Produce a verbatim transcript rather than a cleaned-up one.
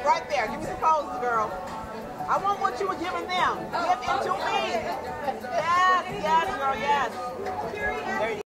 right there. Give me some poses, girl. I want what you were giving them. Give it to me. Yes, yes, girl, yes. There you